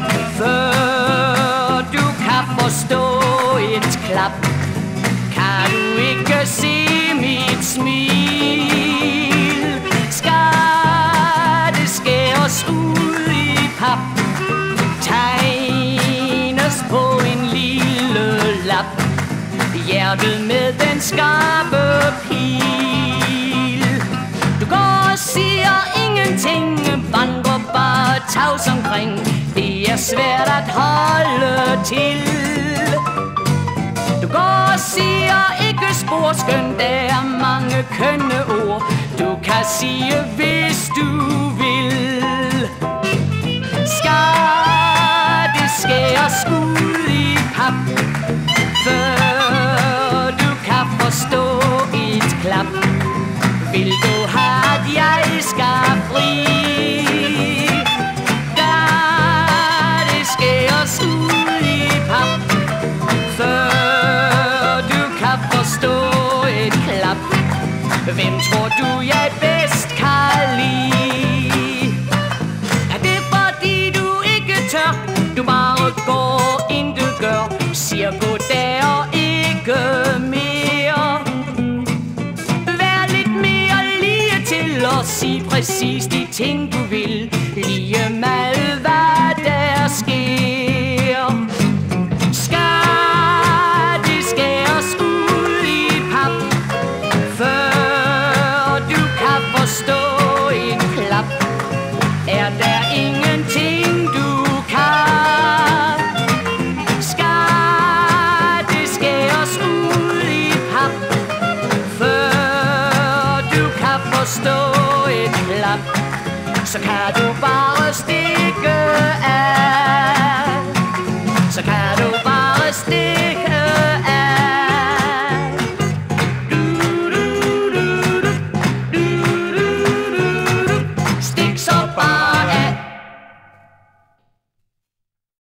Før du kan forstå et klap, kan du ikke se mit smil. Skal det skæres ud i pap, tegnes på en lille lap, hjertet med den skarpe pil. Du går og siger ingenting, vandrer bare tavs omkring. Det er svært at holde til. Du går og siger ikke spor, skønt der er mange kønne ord. Du kan sige hvis du vil. Skal det skæres ud i pap, før du kan forstå et klap? Vil du have, at jeg skal fri? Skal det skæres ud i pap, før du kan forstå et klap? Hvem tror du jeg bedst kan lide? Er det fordi du ikke tør? Du bare går, intet gør, siger goddag og ikke mere. Vær lidt mere lige til og sig præcis de ting du vil, lige med hvad der sker. Skal det skæres ud i pap, før du kan forstå en klap? Er der ingenting du kan? Skal det skæres ud i pap, før du kan forstå et klap? Så kan du bare stikke af.